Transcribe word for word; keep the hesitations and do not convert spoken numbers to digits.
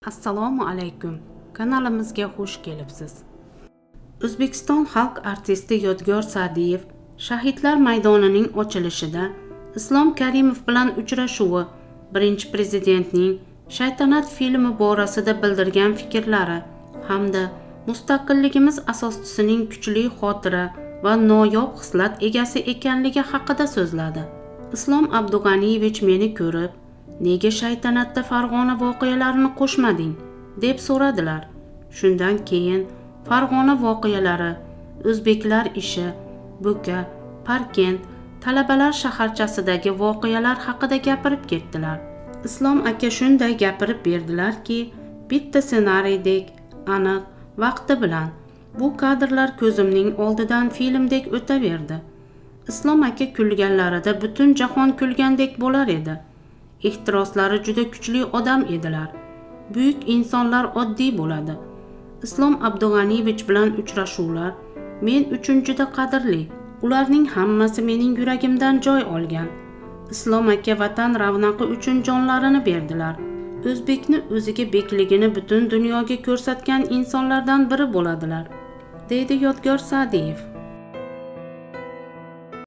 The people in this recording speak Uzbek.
Assalomu alaykum. Kanalimizga xush kelibsiz. O'zbekiston xalq artisti Yodgor Sa'diyev Shahidlar maydonining ochilishida Islom Karimov bilan uchrashuvi, birinchi prezidentning Shaytanat filmi borasida bildirgan fikrlari hamda mustaqilligimiz asoschisining kuchli xotira va noyob xislat egasi ekanligi haqida so'zladi. Islom Abdug'aniyevich meni ko'rib, "Nega Shaytanatda Farg'ona voqealarini qo'shmading?" deb so'radilar. Shundan keyin Farg'ona voqealari, o'zbeklar ishi, Bo'ka, Parkent, talabalar shaharchasidagi voqealar haqida gapirib ketdilar. Islom aka shunday gapirib berdilarki, bitta ssenariydek, aniq, vaqti bilan bu kadrlar ko'zimning oldidan filmdek o'taverdi. Islom aka kulganlarida butun jahon kulgandek bo'lar edi. Ehtiroslari juda kuchli odam edilar. Buyuk insonlar oddiy bo'ladi. Islom Abdug'aniyevich bilan uchrashuvlar men uchun juda qadrli. Ularning hammasi mening yuragimdan joy olgan. Islom aka vatan ravnaqi uchun jonlarini berdilar. O'zbekni o'ziga bekligini butun dunyoga ko'rsatgan insonlardan biri bo'ladilar, deydi Yodgor Sa'diyev.